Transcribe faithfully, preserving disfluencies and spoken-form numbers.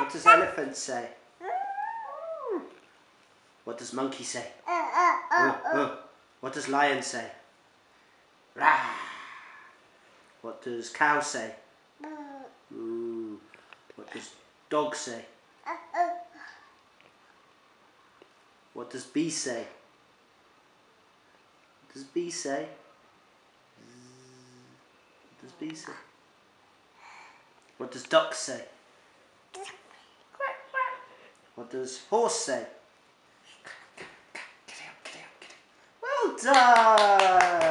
What does elephant say? What does monkey say? Uh, uh. What does lion say? Rah. What does cow say? Ooh. What does dog say? What does bee say? What does bee say? What does bee say? What does duck say? What does horse say? Well done!